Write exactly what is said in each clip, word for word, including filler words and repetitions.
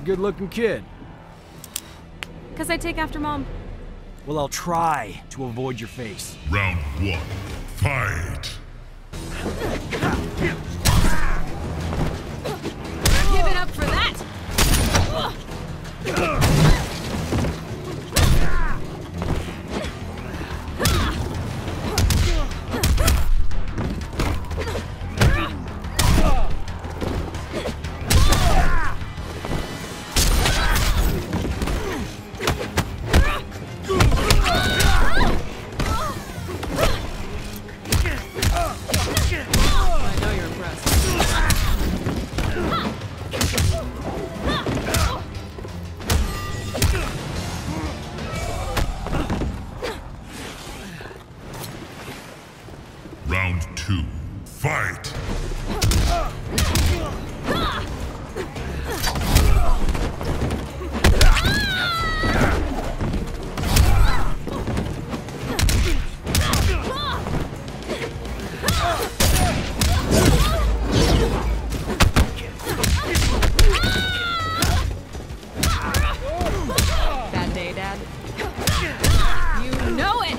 good-looking kid. Because I take after Mom. Well, I'll try to avoid your face. Round one, fight! Give it up for that! Round two, fight! Bad day, Dad. You know it!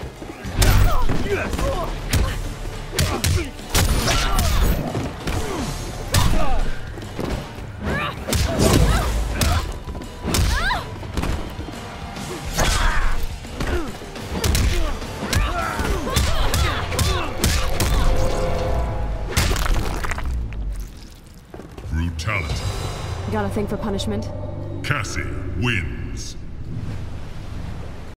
Brutality. Got a thing for punishment? Cassie wins.